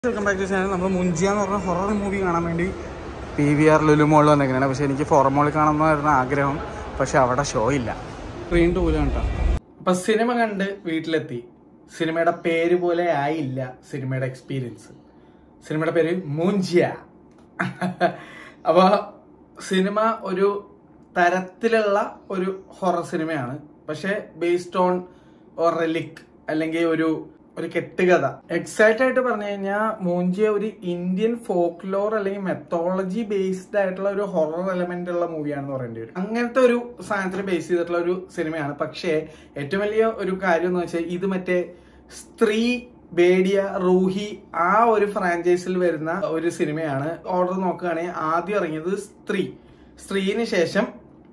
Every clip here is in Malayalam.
Welcome back to channel. നമ്മൾ മുഞ്ചിയ എന്ന് പറഞ്ഞ ഹൊറർ മൂവി കാണാൻ വേണ്ടി PVR ലുലു മോളിൽ വന്നിരിക്കുന്നതാണ്. പക്ഷേ എനിക്ക് ഫോറം മോളിൽ കാണണമെന്നായിരുന്നു ആഗ്രഹം. പക്ഷെ അവിടെ ഷോ ഇല്ല. സ്ക്രീൻ ടൂലാണ് കേട്ടോ. അപ്പം സിനിമ കണ്ട് വീട്ടിലെത്തി. സിനിമയുടെ പേര് പോലെ ആയില്ല സിനിമയുടെ എക്സ്പീരിയൻസ്. സിനിമയുടെ പേര് മുഞ്ചിയ. അപ്പോൾ സിനിമ ഒരു തരത്തിലുള്ള ഒരു ഹൊറർ സിനിമയാണ്. പക്ഷെ ബേസ്ഡ് ഓൺ റിലിക് അല്ലെങ്കിൽ ഒരു കെട്ടുകഥ. എക്സാക്റ്റ് ആയിട്ട് പറഞ്ഞു കഴിഞ്ഞാൽ മൂഞ്ചിയ ഒരു ഇന്ത്യൻ ഫോക്ലോർ അല്ലെങ്കിൽ മെത്തോളജി ബേസ്ഡ് ആയിട്ടുള്ള ഒരു ഹൊറർ എലമെന്റ് ഉള്ള മൂവിയാണെന്ന് പറയേണ്ടി വരും. അങ്ങനത്തെ ഒരു സാധനത്തിൽ ബേസ് ചെയ്തിട്ടുള്ള ഒരു സിനിമയാണ്. പക്ഷേ ഏറ്റവും വലിയ ഒരു കാര്യം എന്ന് വെച്ചാൽ ഇത് മറ്റേ സ്ത്രീ, ബേഡിയ, റൂഹി ആ ഒരു ഫ്രാഞ്ചൈസിൽ വരുന്ന ഒരു സിനിമയാണ്. ഓർഡർ നോക്കുകയാണെങ്കിൽ ആദ്യം ഇറങ്ങിയത് സ്ത്രീന് ശേഷം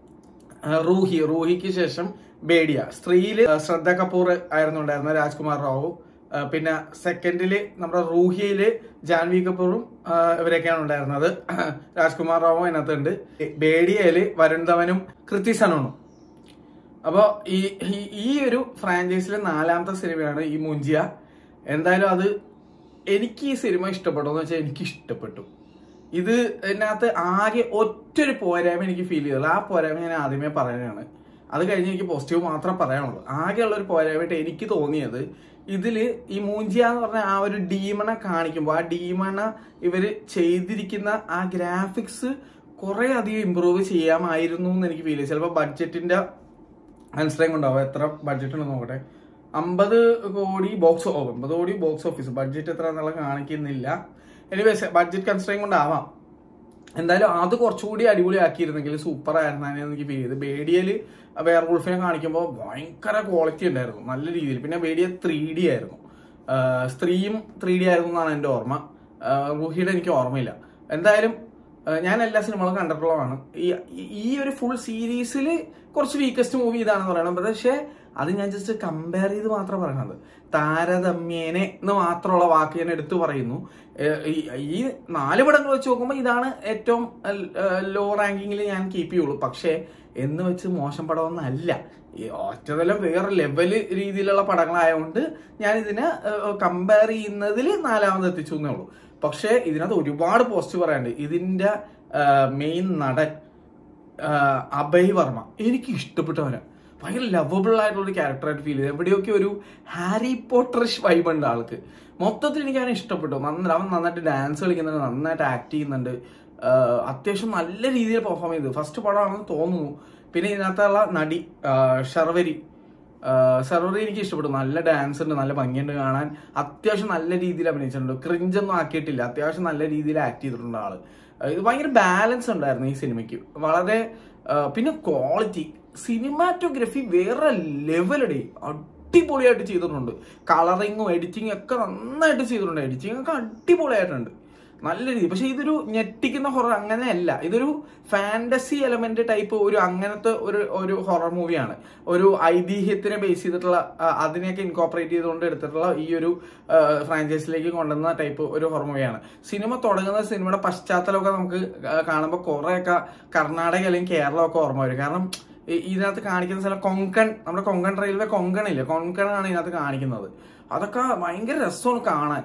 റൂഹിക്ക് ശേഷം ബേഡിയ. സ്ത്രീയില് ശ്രദ്ധ കപൂർ ആയിരുന്നു ഉണ്ടായിരുന്നത്, രാജ്കുമാർ റാവു. പിന്നെ സെക്കൻഡില് നമ്മുടെ റൂഹിയില് ജാൻവി കപൂറും ഇവരൊക്കെയാണ് ഉണ്ടായിരുന്നത്. രാജ്കുമാർ റാവു അതിനകത്തുണ്ട്. ബേഡിയയില് വരുൺ ധവനും കൃതി സനോണും. അപ്പൊ ഈ ഒരു ഫ്രാഞ്ചൈസിലെ 4ാമത്തെ സിനിമയാണ് ഈ മുഞ്ചിയ. എന്തായാലും അത് എനിക്ക് ഈ സിനിമ ഇഷ്ടപ്പെട്ടു എന്ന് വെച്ചാൽ എനിക്ക് ഇഷ്ടപ്പെട്ടു. ഇത് ഇതിനകത്ത് ആകെ ഒറ്റൊരു പോരായ്മ എനിക്ക് ഫീൽ ചെയ്തത്. ആ പോരായ്മ ഞാൻ ആദ്യമേ പറയാനാണ്. അത് കഴിഞ്ഞ് എനിക്ക് പോസിറ്റീവ് മാത്രമേ പറയാനുള്ളൂ. ആകെയുള്ള ഒരു പോരായ്മയായിട്ട് എനിക്ക് തോന്നിയത്, ഇതില് ഈ മൂഞ്ചിയ എന്ന് പറഞ്ഞ ആ ഒരു ഡീമണെ കാണിക്കുമ്പോൾ ആ ഡീമണ ഇവര് ചെയ്തിരിക്കുന്ന ആ ഗ്രാഫിക്സ് കുറെ അധികം ഇമ്പ്രൂവ് ചെയ്യാമായിരുന്നു എന്ന് എനിക്ക് ഫീൽ ചെയ്തു. ചിലപ്പോൾ ബഡ്ജറ്റിന്റെ കൺസ്ട്രെയിൻ ഉണ്ടാവും. എത്ര ബഡ്ജറ്റ് ഉണ്ടെന്ന് നോക്കട്ടെ. 50 കോടി ബോക്സ് ഓഫീസ്. ബഡ്ജറ്റ് എത്ര എന്നുള്ളത് കാണിക്കുന്നില്ല. എനിവേസ് ബഡ്ജറ്റ് കൺസ്ട്രെയിൻ കൊണ്ടാവാം. എന്തായാലും അത് കുറച്ചുകൂടി അടിപൊളിയാക്കിയിരുന്നെങ്കിൽ സൂപ്പർ ആയിരുന്നേ എനിക്ക് ഫീൽ ചെയ്ത്. ബേഡിയയിൽ വേറെ വുൾഫിനെ കാണിക്കുമ്പോൾ ഭയങ്കര ക്വാളിറ്റി ഉണ്ടായിരുന്നു, നല്ല രീതിയിൽ. പിന്നെ ബേഡിയ 3D ആയിരുന്നു. സ്ത്രീയും 3D ആയിരുന്നു എന്നാണ് എൻ്റെ ഓർമ്മ. റൂഹിയുടെ എനിക്ക് ഓർമ്മയില്ല. എന്തായാലും ഞാൻ എല്ലാ സിനിമകളും കണ്ടിട്ടുള്ളതാണ്. ഈ ഒരു ഫുൾ സീരീസിൽ കുറച്ച് വീക്കസ്റ്റ് മൂവി ഇതാണെന്ന് പറയണം. പക്ഷേ അത് ഞാൻ ജസ്റ്റ് കമ്പയർ ചെയ്ത് മാത്രം പറയണത്. താരതമ്യേനെ എന്ന് മാത്രമുള്ള വാക്ക് ഞാൻ എടുത്തു പറയുന്നു. ഈ 4 പടങ്ങൾ വെച്ച് നോക്കുമ്പോൾ ഇതാണ് ഏറ്റവും ലോ റാങ്കിങ്ങിൽ ഞാൻ കീപ്പ് ചെയ്യുള്ളൂ. പക്ഷേ എന്ന് വെച്ച് മോശം പടമൊന്നല്ല. ഈ ഒറ്റതലം വേറെ ലെവല് രീതിയിലുള്ള പടങ്ങളായതുകൊണ്ട് ഞാൻ ഇതിനെ കമ്പയർ ചെയ്യുന്നതിൽ 4ാമത് എത്തിച്ചു എന്നേ ഉള്ളൂ. പക്ഷേ ഇതിനകത്ത് ഒരുപാട് പോസിറ്റീവ് പറയാനുണ്ട്. ഇതിന്റെ മെയിൻ നടൻ അഭയ് വർമ്മ എനിക്ക് ഇഷ്ടപ്പെട്ടവനാണ്. ഭയങ്കര ലവബിൾ ആയിട്ടുള്ള ഒരു ക്യാരക്ടറായിട്ട് ഫീൽ ചെയ്തു. എവിടെയൊക്കെ ഒരു ഹാരി പോട്ടറിഷ് വൈബ് ഉണ്ട് ആൾക്ക്. മൊത്തത്തിൽ എനിക്ക് അവനെ ഇഷ്ടപ്പെട്ടു. അവൻ നന്നായിട്ട് ഡാൻസ് കളിക്കുന്നുണ്ട്, നന്നായിട്ട് ആക്ട് ചെയ്യുന്നുണ്ട്. അത്യാവശ്യം നല്ല രീതിയിൽ പെർഫോം ചെയ്തു. ഫസ്റ്റ് പടമാണെന്ന് തോന്നുന്നു. പിന്നെ ഇതിനകത്തുള്ള നടി ശർവരി എനിക്ക് ഇഷ്ടപ്പെട്ടു. നല്ല ഡാൻസ് ഉണ്ട്, നല്ല ഭംഗിയുണ്ട് കാണാൻ. അത്യാവശ്യം നല്ല രീതിയിൽ അഭിനയിച്ചിട്ടുണ്ട്. ക്രിഞ്ചൊന്നും ആക്കിയിട്ടില്ല. അത്യാവശ്യം നല്ല രീതിയിൽ ആക്ട് ചെയ്തിട്ടുണ്ട് ആള്. ഇത് ഭയങ്കര ബാലൻസ് ഉണ്ടായിരുന്നു ഈ സിനിമയ്ക്ക്. വളരെ പിന്നെ ക്വാളിറ്റി, സിനിമാറ്റോഗ്രഫി വേറെ ലെവലടി അടിപൊളിയായിട്ട് ചെയ്തിട്ടുണ്ട്. കളറിങ്ങും എഡിറ്റിങ്ങും ഒക്കെ നന്നായിട്ട് ചെയ്തിട്ടുണ്ട്. എഡിറ്റിംഗ് ഒക്കെ അടിപൊളിയായിട്ടുണ്ട്, നല്ല രീതി. പക്ഷെ ഇതൊരു ഞെട്ടിക്കുന്ന ഹൊറർ അങ്ങനെയല്ല. ഇതൊരു ഫാന്റസി എലമെന്റ് ടൈപ്പ് അങ്ങനത്തെ ഒരു ഹൊറർ മൂവിയാണ്. ഒരു ഐതിഹ്യത്തിനെ ബേസ് ചെയ്തിട്ടുള്ള അതിനെയൊക്കെ ഇൻകോപ്പറേറ്റ് ചെയ്തുകൊണ്ട് എടുത്തിട്ടുള്ള ഈ ഒരു ഫ്രാഞ്ചൈസിലേക്ക് കൊണ്ടുവന്ന ടൈപ്പ് ഒരു ഹൊറർ മൂവിയാണ്. സിനിമ തുടങ്ങുന്ന സിനിമയുടെ പശ്ചാത്തലമൊക്കെ നമുക്ക് കാണുമ്പോൾ കുറെയൊക്കെ കർണാടക അല്ലെങ്കിൽ കേരളമൊക്കെ ഓർമ്മ വരും. കാരണം ഇതിനകത്ത് കാണിക്കുന്ന സ്ഥലം നമ്മുടെ കൊങ്കൺ റെയിൽവേ കൊങ്കണില്ലേ, കൊങ്കണാണ് ഇതിനകത്ത് കാണിക്കുന്നത്. അതൊക്കെ ഭയങ്കര രസമാണ് കാണാൻ.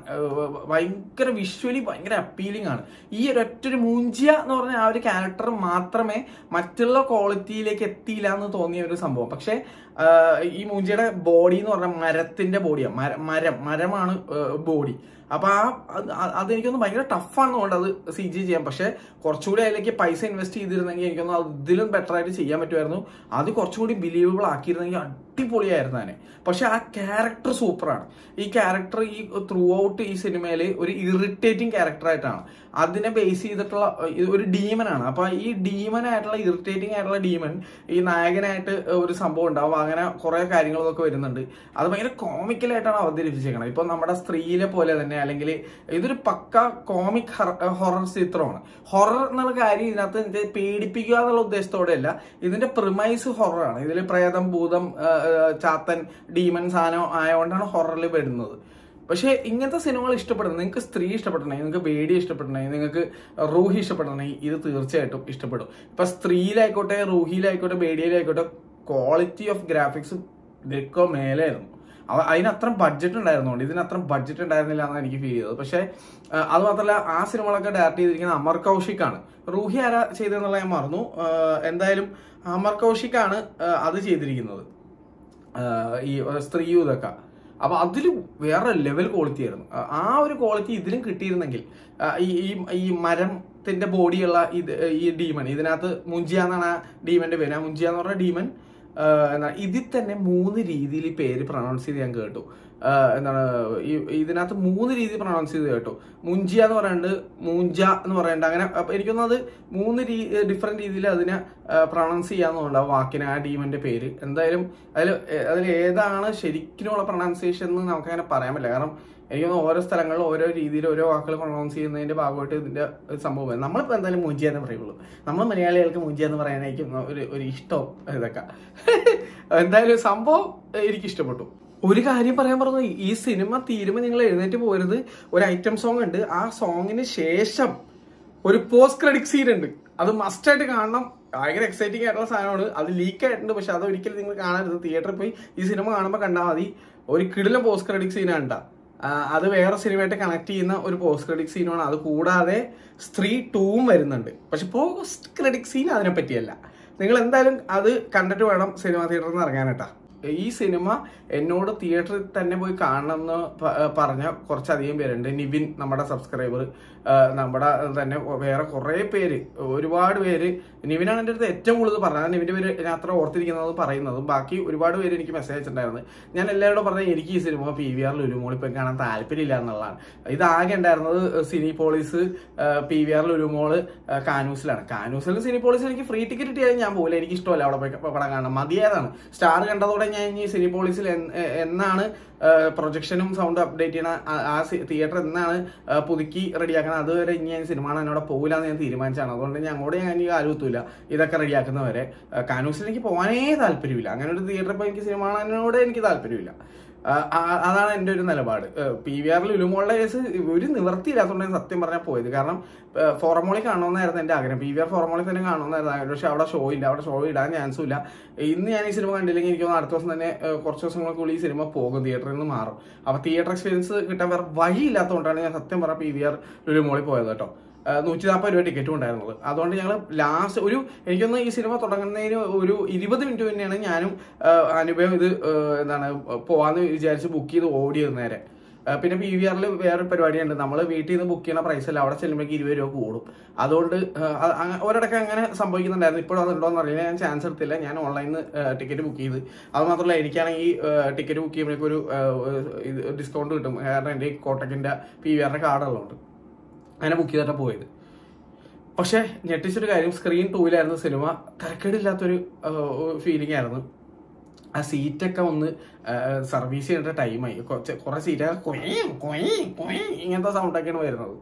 ഭയങ്കര വിഷ്വലി ഭയങ്കര അപ്പീലിംഗ് ആണ്. ഈ ഒരൊറ്റൊരു മൂഞ്ചിയ എന്ന് പറഞ്ഞ ആ ഒരു ക്യാരക്ടർ മാത്രമേ മറ്റുള്ള ക്വാളിറ്റിയിലേക്ക് എത്തിയില്ല എന്ന് തോന്നിയ ഒരു സംഭവം. പക്ഷെ ഈ മൂഞ്ചിയുടെ ബോഡി എന്ന് പറഞ്ഞാൽ മരത്തിന്റെ ബോഡിയാണ്. മരമാണ് ബോഡി. അപ്പൊ അതെനിക്കൊന്ന് ഭയങ്കര ടഫാണെന്ന് കൊണ്ട് അത് CG ചെയ്യാം. പക്ഷെ കുറച്ചുകൂടി അതിലേക്ക് പൈസ ഇൻവെസ്റ്റ് ചെയ്തിരുന്നെങ്കിൽ എനിക്കൊന്ന് ഇതിലും ബെറ്റർ ആയിട്ട് ചെയ്യാൻ പറ്റുമായിരുന്നു. അത് കുറച്ചുകൂടി ബിലീവബിൾ ആക്കിയിരുന്നെങ്കിൽ അടിപൊളിയായിരുന്നു തന്നെ. പക്ഷെ ആ ക്യാരക്ടർ സൂപ്പറാണ്. ഈ ക്യാരക്ടർ ഈ ത്രൂ ഔട്ട് ഈ സിനിമയിൽ ഒരു ഇറിറ്റേറ്റിംഗ് ക്യാരക്ടറായിട്ടാണ്. അതിനെ ബേസ് ചെയ്തിട്ടുള്ള ഒരു ഡീമനാണ്. അപ്പൊ ഈ ഡീമനായിട്ടുള്ള ഇറിറ്റേറ്റിംഗ് ആയിട്ടുള്ള ഡീമൻ ഈ നായകനായിട്ട് ഒരു സംഭവം ഉണ്ടാവും. അങ്ങനെ കുറെ കാര്യങ്ങളൊക്കെ വരുന്നുണ്ട്. അത് ഭയങ്കര കോമിക്കലായിട്ടാണ് അവതരിപ്പിച്ചേക്കണം. ഇപ്പൊ നമ്മുടെ സ്ത്രീയിലെ പോലെ തന്നെ, അല്ലെങ്കിൽ ഇതൊരു പക്ക കോമിക് ഹൊറർ ചിത്രമാണ്. ഹൊറർ എന്നുള്ള കാര്യം ഇതിനകത്ത് പേടിപ്പിക്കുക എന്നുള്ള ഉദ്ദേശത്തോടെയല്ല. ഇതിന്റെ പ്രിമൈസ് ഹൊററാണ്. ഇതിൽ പ്രേതം, ഭൂതം, ചാത്തൻ, ഡീമൻ സാധനം ആയതുകൊണ്ടാണ് ഹൊററിൽ വരുന്നത്. പക്ഷെ ഇങ്ങനത്തെ സിനിമകൾ ഇഷ്ടപ്പെടുന്നത്, നിങ്ങൾക്ക് സ്ത്രീ ഇഷ്ടപ്പെടണമെങ്കിൽ, നിങ്ങൾക്ക് ബേഡി ഇഷ്ടപ്പെടണമെങ്കിൽ, നിങ്ങൾക്ക് റൂഹി ഇഷ്ടപ്പെടണമെങ്കിൽ ഇത് തീർച്ചയായിട്ടും ഇഷ്ടപ്പെടും. ഇപ്പൊ സ്ത്രീയിലായിക്കോട്ടെ, റൂഹിയിലായിക്കോട്ടെ, ബേഡിയിലായിക്കോട്ടെ, ക്വാളിറ്റി ഓഫ് ഗ്രാഫിക്സ് ഇതിലൊക്കെ മേലെയായിരുന്നു. അതിനത്ര ബഡ്ജറ്റ് ഉണ്ടായിരുന്നുകൊണ്ട് ഇതിനത്ര ബഡ്ജറ്റ് ഉണ്ടായിരുന്നില്ല എന്നാണ് എനിക്ക് ഫീൽ ചെയ്തത്. പക്ഷേ അത് മാത്രമല്ല ആ സിനിമകളൊക്കെ ഡയറക്ട് ചെയ്തിരിക്കുന്നത് അമർ കൗശിക്കാണ്. റൂഹി ആരാ ചെയ്തതെന്നുള്ള ഞാൻ മറന്നു. എന്തായാലും അമർ കൗശിക്കാണ് അത് ചെയ്തിരിക്കുന്നത്, ഈ സ്ത്രീയും ഇതൊക്കെ. അപ്പൊ അതിൽ വേറെ ലെവൽ ക്വാളിറ്റി ആയിരുന്നു. ആ ഒരു ക്വാളിറ്റി ഇതിലും കിട്ടിയിരുന്നെങ്കിൽ ഈ മരത്തിന്റെ ബോഡിയുള്ള ഈ ഡീമൺ, ഇതിനകത്ത് മുഞ്ചിയ എന്നാണ് ആ ഡീമന്റെ പേര്. ആ മുഞ്ചിയ എന്ന് പറഞ്ഞ ഡീമൻ ഇതിൽ തന്നെ 3 രീതിയിൽ പേര് പ്രൊണൗൺസ് ചെയ്ത് ഞാൻ കേട്ടു. എന്താണ് ഇതിനകത്ത് 3 രീതി പ്രൊണൗൺസ് ചെയ്ത് കേട്ടു. മുഞ്ചിയ എന്ന് പറയുന്നുണ്ട്, മൂഞ്ച എന്ന് പറയുന്നുണ്ട്. അങ്ങനെ എനിക്കൊന്നും അത് 3 ഡിഫറെന്റ് രീതിയിൽ അതിനെ പ്രൊണൗൺസ് ചെയ്യാന്നുണ്ട് ആ വാക്കിന്, ആ ഡീമന്റെ പേര്. എന്തായാലും അതിൽ ഏതാണ് ശരിക്കുമുള്ള പ്രൊണൗൺസിയേഷൻ എന്ന് നമുക്കങ്ങനെ പറയാൻ പറ്റില്ല. കാരണം എനിക്കൊന്ന് ഓരോ സ്ഥലങ്ങളിലും ഓരോ രീതിയിൽ ഓരോ വാക്കുകൾ പ്രൊണൗൺസ് ചെയ്യുന്നതിന്റെ ഭാഗമായിട്ട് ഇതിന്റെ സംഭവം. നമ്മളിപ്പോൾ എന്തായാലും മൂഞ്ചിയ എന്ന് പറയുള്ളൂ. നമ്മൾ മലയാളികൾക്ക് മൂഞ്ചിയ എന്ന് പറയാനായിരിക്കും ഒരു ഇഷ്ടം ഇതൊക്കെ. എന്തായാലും സംഭവം എനിക്ക് ഇഷ്ടപ്പെട്ടു. ഒരു കാര്യം പറയാൻ പറഞ്ഞു, ഈ സിനിമ തീരുമ്പോൾ നിങ്ങൾ എഴുന്നേറ്റ് പോരുത്. ഒരു ഐറ്റം സോങ് ഉണ്ട്, ആ സോങ്ങിന് ശേഷം ഒരു പോസ്റ്റ് ക്രെഡിറ്റ് സീൻ ഉണ്ട്. അത് മസ്റ്റായിട്ട് കാണണം. ഭയങ്കര എക്സൈറ്റിംഗ് ആയിട്ടുള്ള സാധനമാണ്. അത് ലീക്ക് ആയിട്ടുണ്ട്, പക്ഷെ അത് ഒരിക്കലും നിങ്ങൾ കാണരുത്. തിയേറ്ററിൽ പോയി ഈ സിനിമ കാണുമ്പോൾ കണ്ടാൽ മതി. ഒരു കിടിലം പോസ്റ്റ് ക്രെഡിറ്റ് സീനാണ് ഉണ്ടാ. അത് വേറെ സിനിമയായിട്ട് കണക്ട് ചെയ്യുന്ന ഒരു പോസ്റ്റ് ക്രെഡിറ്റ് സീനാണ്. അത് കൂടാതെ സ്ത്രീ 2 വരുന്നുണ്ട്. പക്ഷെ പോസ്റ്റ് ക്രെഡിറ്റ് സീൻ അതിനെ പറ്റിയല്ല. നിങ്ങൾ എന്തായാലും അത് കണ്ടിട്ട് വേണം സിനിമ തിയേറ്ററിൽ നിന്ന് ഇറങ്ങാനായിട്ടാ. ഈ സിനിമ എന്നോട് തിയേറ്ററിൽ തന്നെ പോയി കാണണമെന്ന് പറഞ്ഞ കുറച്ചധികം പേരുണ്ട്. നിവിൻ, നമ്മുടെ സബ്സ്ക്രൈബർ, നമ്മുടെ തന്നെ വേറെ കുറെ പേര്, ഒരുപാട് പേര്. നിവിനാണ് എൻ്റെ അടുത്ത് ഏറ്റവും കൂടുതൽ പറഞ്ഞത്. നിവിൻ്റെ പേര് ഞാൻ അത്ര ഓർത്തിരിക്കുന്നത് പറയുന്നതും. ബാക്കി ഒരുപാട് പേര് എനിക്ക് മെസ്സേജ് അയച്ചിട്ടുണ്ടായിരുന്നു. ഞാൻ എല്ലാവരോടും പറഞ്ഞത് എനിക്ക് ഈ സിനിമ PVR ലുലുമോളിൽ പോയി കാണാൻ താല്പര്യമില്ല എന്നുള്ളതാണ്. ഇതാകെ ഉണ്ടായിരുന്നത് സിനിപോളിസ്, PVR ലുലുമോള്, കാനൂസിലാണ്. കാനൂസിൽ സിനിപോളിസിൽ എനിക്ക് ഫ്രീ ടിക്കറ്റ് കിട്ടിയാലും ഞാൻ പോകില്ല. എനിക്ക് ഇഷ്ടമല്ല അവിടെ പോയി പടം കാണാൻ. മതിയായതാണ്. സ്റ്റാർ കണ്ടതോടെ ഞാൻ ഇനി സിനിപോളിസിൽ എന്നാണ് പ്രൊജക്ഷനും സൗണ്ട് അപ്ഡേറ്റ് ചെയ്യണ ആ തിയേറ്റർ എന്നാണ് പുതുക്കി റെഡിയാക്കണം, അതുവരെ ഇനി ഞാൻ സിനിമ കാണാൻ അവിടെ പോകില്ലാന്ന് ഞാൻ തീരുമാനിച്ചാണ്. അതുകൊണ്ട് ഞാൻ അങ്ങോട്ട് ഞാൻ എനിക്ക് ആലോചിക്കില്ല ഇതൊക്കെ റെഡിയാക്കുന്നവരെ. കാനൂസിൽ എനിക്ക് പോകാനേ താല്പര്യമില്ല. അങ്ങനെ ഒരു തിയേറ്ററിൽ പോയി എനിക്ക് സിനിമ കാണാനോട് എനിക്ക് താല്പര്യമില്ല. അതാണ് എൻ്റെ ഒരു നിലപാട്. PVR ലുലുമോളുടെ കേസ് ഒരു നിവൃത്തിയില്ലാത്തതുകൊണ്ട് സത്യം പറഞ്ഞാൽ പോയത്. കാരണം ഫോറമോളിൽ കാണണമെന്നായിരുന്നു എൻ്റെ ആഗ്രഹം. PVR ഫോറമോളിൽ തന്നെ കാണണമെന്നായിരുന്നു ആഗ്രഹം. പക്ഷെ അവിടെ ഷോ ഇല്ല, അവിടെ ഷോ ഇടാൻ ചാൻസും ഇല്ല. ഇന്ന് ഞാൻ ഈ സിനിമ കണ്ടില്ലെങ്കിൽ എനിക്ക് അടുത്ത ദിവസം തന്നെ കുറച്ച് ദിവസങ്ങൾക്കുള്ളിൽ ഈ സിനിമ പോകും, തിയേറ്ററിൽ നിന്ന് മാറും. അപ്പൊ തിയേറ്റർ എക്സ്പീരിയൻസ് കിട്ടാൻ വേറെ വഴിയില്ലാത്തതുകൊണ്ടാണ് ഞാൻ സത്യം പറഞ്ഞ PVR ലുലുമോളിൽ പോയത് കേട്ടോ. 140 രൂപ ടിക്കറ്റും ഉണ്ടായിരുന്നത്. അതുകൊണ്ട് ഞങ്ങൾ ലാസ്റ്റ് എനിക്കൊന്ന് ഈ സിനിമ തുടങ്ങുന്നതിന് ഒരു 20 മിനിറ്റ് മുന്നെയാണ് ഞാനും അനുഭവം ഇത് എന്താണ് പോവാന്ന് വിചാരിച്ച് ബുക്ക് ചെയ്ത് ഓടിയത് നേരെ. പിന്നെ PVRൽ വേറെ പരിപാടിയുണ്ട്. നമ്മൾ വീട്ടിൽ നിന്ന് ബുക്ക് ചെയ്യുന്ന പ്രൈസ് അല്ല, അവിടെ ചെല്ലുമ്പോഴേക്ക് 20 രൂപ കൂടും. അതുകൊണ്ട് ഒരിടയ്ക്ക് അങ്ങനെ സംഭവിക്കുന്നുണ്ടായിരുന്നു. ഇപ്പോഴും അതുണ്ടോയെന്ന് അറിയില്ല. ഞാൻ ചാൻസ് എടുത്തില്ല. ഞാൻ ഓൺലൈനിൽ നിന്ന് ടിക്കറ്റ് ബുക്ക് ചെയ്ത്. അത് മാത്രമല്ല എനിക്കാണെങ്കിൽ ടിക്കറ്റ് ബുക്ക് ചെയ്യുമ്പോഴേക്കും ഒരു ഡിസ്കൗണ്ട് കിട്ടും. കാരണം എൻ്റെ കോട്ടക്കിൻ്റെ PVRന്റെ കാർഡുള്ളതുകൊണ്ട് അങ്ങനെ ബുക്ക് ചെയ്തിട്ടാണ് പോയത്. പക്ഷെ ഞെട്ടിച്ചൊരു കാര്യം, സ്ക്രീൻ 2-ലായിരുന്നു സിനിമ. തരക്കേടില്ലാത്തൊരു ഫീലിംഗ് ആയിരുന്നു. ആ സീറ്റൊക്കെ ഒന്ന് സർവീസ് ചെയ്യേണ്ട ടൈമായി. കുറെ സീറ്റൊക്കെ ഇങ്ങനത്തെ സൗണ്ടൊക്കെയാണ് വരുന്നത്.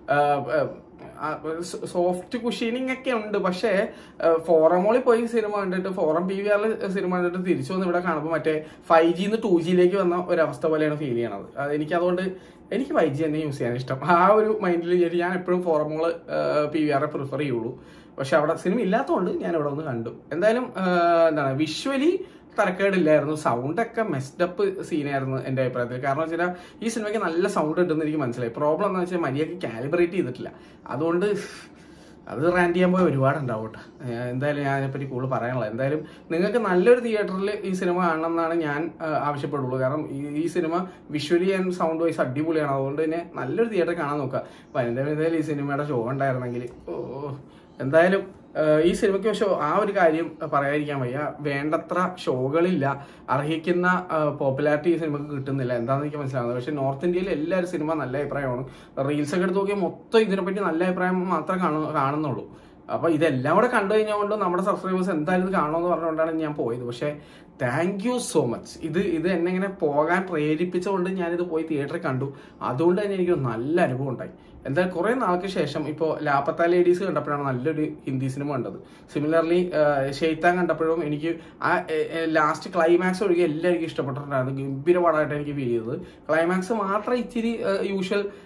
സോഫ്റ്റ് കുഷീനിങ് ഒക്കെ ഉണ്ട്. പക്ഷേ ഫോറമോളിൽ പോയി സിനിമ കണ്ടിട്ട്, ഫോറം PVRൽ സിനിമ കണ്ടിട്ട് തിരിച്ചു വന്ന് ഇവിടെ കാണുമ്പോൾ മറ്റേ 5G നിന്ന് 2Gയിലേക്ക് വന്ന ഒരവസ്ഥ പോലെയാണ് ഫീൽ ചെയ്യണത്. എനിക്കതുകൊണ്ട് എനിക്ക് 5G തന്നെ യൂസ് ചെയ്യാൻ ഇഷ്ടം. ആ ഒരു മൈൻഡിൽ ഞാൻ എപ്പോഴും ഫോറമോള് PVR പ്രിഫർ ചെയ്യുള്ളൂ. പക്ഷെ അവിടെ സിനിമ ഇല്ലാത്തതുകൊണ്ട് ഞാൻ ഇവിടെ ഒന്ന് കണ്ടു. എന്തായാലും എന്താണ് വിഷ്വലി തരക്കേടില്ലായിരുന്നു. സൗണ്ടൊക്കെ മെസ്ഡപ്പ് സീനായിരുന്നു എൻ്റെ അഭിപ്രായത്തിൽ. കാരണം വെച്ചാൽ ഈ സിനിമയ്ക്ക് നല്ല സൗണ്ട് കിട്ടുമെന്ന് എനിക്ക് മനസ്സിലായി. പ്രോബ്ലം എന്ന് വെച്ചാൽ മര്യാദയ്ക്ക് കാലിബ്രേറ്റ് ചെയ്തിട്ടില്ല. അതുകൊണ്ട് അത് റാൻഡ് ചെയ്യാൻ പോയ ഒരുപാടുണ്ടാവും കേട്ടോ. എന്തായാലും ഞാൻ അതിനെപ്പറ്റി കൂടുതൽ പറയാനുള്ളത്. എന്തായാലും നിങ്ങൾക്ക് നല്ലൊരു തിയേറ്ററിൽ ഈ സിനിമ കാണണം എന്നാണ് ഞാൻ ആവശ്യപ്പെടുള്ളൂ. കാരണം ഈ cinema visually and sound wise അടിപൊളിയാണ്. അതുകൊണ്ട് തന്നെ നല്ലൊരു തിയേറ്ററിൽ കാണാൻ നോക്കുക. അപ്പം എന്തായാലും ഈ സിനിമയുടെ ഷോ ഉണ്ടായിരുന്നെങ്കിൽ എന്തായാലും ഈ സിനിമയ്ക്ക് പക്ഷേ ആ ഒരു കാര്യം പറയാതിരിക്കാൻ വയ്യ. വേണ്ടത്ര ഷോകളില്ല, അർഹിക്കുന്ന പോപ്പുലാരിറ്റി ഈ സിനിമക്ക് കിട്ടുന്നില്ല. എന്താണെന്ന് എനിക്ക് മനസ്സിലാവുന്നത്. പക്ഷെ നോർത്ത് ഇന്ത്യയിൽ എല്ലാവരും സിനിമ നല്ല അഭിപ്രായമാണ്. റീൽസൊക്കെ എടുത്ത് നോക്കിയാൽ മൊത്തം ഇതിനെപ്പറ്റി നല്ല അഭിപ്രായം മാത്രമേ കാണുന്നുള്ളൂ. അപ്പൊ ഇതെല്ലാം കൂടെ കണ്ടു കഴിഞ്ഞുകൊണ്ട് നമ്മുടെ സബ്സ്ക്രൈബേഴ്സ് എന്തായാലും ഇത് കാണുമെന്ന് പറഞ്ഞുകൊണ്ടാണ് ഞാൻ പോയത്. പക്ഷെ താങ്ക് യു സോ മച്ച്. ഇത് എന്നെ ഇങ്ങനെ പോകാൻ പ്രേരിപ്പിച്ചുകൊണ്ട് ഞാനിത് പോയി തിയേറ്ററിൽ കണ്ടു. അതുകൊണ്ട് തന്നെ എനിക്ക് നല്ല അനുഭവം ഉണ്ടായി. എന്തായാലും കുറെ നാൾക്ക് ശേഷം ഇപ്പോൾ ലാപ്പത്ത ലേഡീസ് കണ്ടപ്പോഴാണ് നല്ലൊരു ഹിന്ദി സിനിമ കണ്ടത്. സിമിലർലി ഷെയ്ത്താൻ കണ്ടപ്പോഴും എനിക്ക് ആ ലാസ്റ്റ് ക്ലൈമാക്സ് ഒഴികെ എല്ലാവർക്കും ഇഷ്ടപ്പെട്ടിട്ടുണ്ടായിരുന്നു. ഗംഭീര പടമായിട്ട് എനിക്ക് ഫീൽ ചെയ്തത്. ക്ലൈമാക്സ് മാത്രം ഇച്ചിരി യൂഷ്വൽ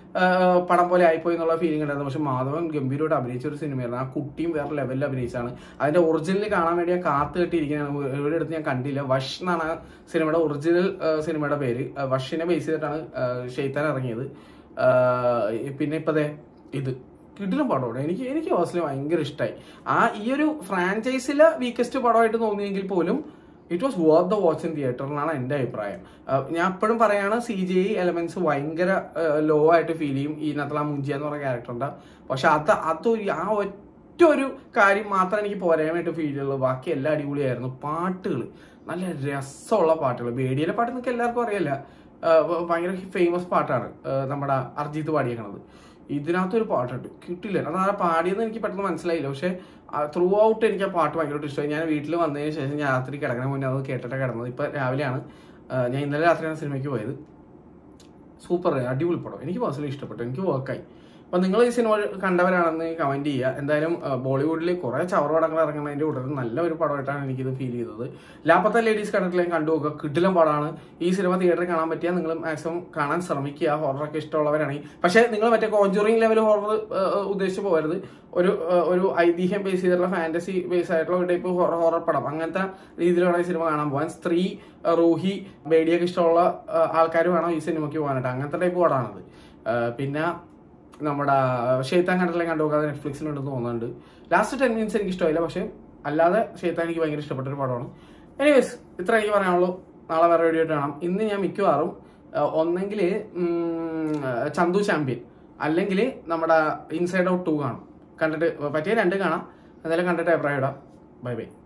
പടം പോലെ ആയിപ്പോയി എന്നുള്ള ഫീലിംഗ് ഉണ്ടായിരുന്നു. പക്ഷെ മാധവൻ ഗംഭീരമായിട്ട് അഭിനയിച്ച ഒരു സിനിമയായിരുന്നു. ആ കുട്ടിയും വേറെ ലെവലിൽ അഭിനയിച്ചാണ്. അതിന്റെ ഒറിജിനൽ കാണാൻ വേണ്ടി ഞാൻ കാത്തു കെട്ടിയിരിക്കുകയാണ്. ഇവിടെ അടുത്ത് ഞാൻ കണ്ടില്ല. വഷ് എന്നാണ് സിനിമയുടെ ഒറിജിനൽ സിനിമയുടെ പേര്. വഷിനെ ബേസ് ചെയ്തിട്ടാണ് ഷെയ്ത്താൻ ഇറങ്ങിയത്. പിന്നെ ഇപ്പതേ ഇത് കിടിലം പടമാണ്. എനിക്ക് പേഴ്സണലി ഭയങ്കര ഇഷ്ടമായി. ഈ ഒരു ഫ്രാഞ്ചൈസിലെ വീക്കസ്റ്റ് പടമായിട്ട് തോന്നിയെങ്കിൽ പോലും it was worth the watch in theatre എന്നാണ് എൻ്റെ അഭിപ്രായം. ഞാൻ എപ്പോഴും പറയാണ് CGI എലമെന്റ്സ് ഭയങ്കര ലോ ആയിട്ട് ഫീൽ ചെയ്യും ഇതിനകത്തുള്ള മുഞ്ചിയ എന്ന് പറഞ്ഞ ക്യാരക്ടറിന്റെ. പക്ഷെ ആ ഒറ്റ ഒരു കാര്യം മാത്രം എനിക്ക് പോരായ്മയായിട്ട് ഫീൽ ചെയ്യുള്ളൂ. ബാക്കി എല്ലാം അടിപൊളിയായിരുന്നു. പാട്ടുകൾ നല്ല രസമുള്ള പാട്ടുകൾ. ബേഡിയിലെ പാട്ട് നിങ്ങൾക്ക് എല്ലാവർക്കും അറിയില്ല, ഭയങ്കര ഫേമസ് പാട്ടാണ് നമ്മുടെ അർജിത്ത് പാടിയേക്കണത്. ഇതിനകത്തൊരു പാട്ടുണ്ട് കിട്ടില്ല. അത് പാടിയെന്ന് എനിക്ക് പെട്ടെന്ന് മനസ്സിലായില്ല. പക്ഷെ ത്രൂ ഔട്ട് എനിക്ക് ആ പാട്ട് ഭയങ്കരമായിട്ട് ഇഷ്ടമായി. ഞാൻ വീട്ടിൽ വന്നതിന് ശേഷം ഞാൻ രാത്രി കിടക്കണ മുന്നേ അത് കേട്ടിട്ട് കിടന്നത്. ഇപ്പം രാവിലെയാണ് ഞാൻ ഇന്നലെ രാത്രിയാണ് സിനിമയ്ക്ക് പോയത്. സൂപ്പർ അടിപൊളി പടം. എനിക്ക് പേഴ്സണലി ഇഷ്ടപ്പെട്ടു. എനിക്ക് വർക്കായി. അപ്പം നിങ്ങൾ ഈ സിനിമ കണ്ടവരാണെന്ന് കമന്റ് ചെയ്യുക. എന്തായാലും ബോളിവുഡിൽ കുറേ ചവർ പടങ്ങൾ ഇറങ്ങുന്നതിൻ്റെ കൂട്ടത്തിൽ നല്ല ഒരു പടമായിട്ടാണ് എനിക്കിത് ഫീൽ ചെയ്തത്. ലാപ്പത്ത ലേഡീസ് കണ്ടിട്ടില്ല, കണ്ടു നോക്കുക. കിടിലം പടമാണ്. ഈ സിനിമ തിയേറ്ററിൽ കാണാൻ പറ്റിയാൽ നിങ്ങൾ മാക്സിമം കാണാൻ ശ്രമിക്കുക, ഹൊററൊക്കെ ഇഷ്ടമുള്ളവരാണെങ്കിൽ. പക്ഷേ നിങ്ങൾ മറ്റേ കോഞ്ചുറിങ് ലെവൽ ഹൊറർ ഉദ്ദേശിച്ച് പോകരുത്. ഒരു ഐതിഹ്യം ബേസ് ചെയ്തിട്ടുള്ള ഫാന്റസി ബേസ് ആയിട്ടുള്ള ഒരു ടൈപ്പ് ഹൊറർ പടം, അങ്ങനത്തെ രീതിയിലുള്ള ഈ സിനിമ കാണാൻ പോകാൻ. സ്ത്രീ, റൂഹി, ബേഡിയൊക്കെ ഇഷ്ടമുള്ള ആൾക്കാർ വേണം ഈ സിനിമയ്ക്ക് പോകാനായിട്ട്. അങ്ങനത്തെ ടൈപ്പ് പടമാണത്. പിന്നെ നമ്മുടെ ഷെയ്ത്താൻ കണ്ടിട്ടില്ല, കണ്ടുപോകാതെ നെറ്റ്ഫ്ലിക്സിലുണ്ടെന്ന് തോന്നുന്നുണ്ട്. ലാസ്റ്റ് 10 minutes എനിക്ക് ഇഷ്ടമായില്ല. പക്ഷെ അല്ലാതെ ഷെയ്ത്താൻ എനിക്ക് ഭയങ്കര ഇഷ്ടപ്പെട്ട ഒരു പടമാണ്. എനിവേസ് ഇത്ര എനിക്ക് പറയാനുള്ളൂ. നാളെ വേറെ വീഡിയോ ആയിട്ട് കാണാം. ഇന്ന് ഞാൻ മിക്കവാറും ഒന്നെങ്കിൽ ചന്തു ചാമ്പ്യൻ അല്ലെങ്കിൽ നമ്മുടെ ഇൻസൈഡ് ഔട്ട് 2 കാണും. കണ്ടിട്ട് പറ്റിയ 2 കാണാം. എന്തായാലും കണ്ടിട്ട് അഭിപ്രായം ഇടാം. Bye by.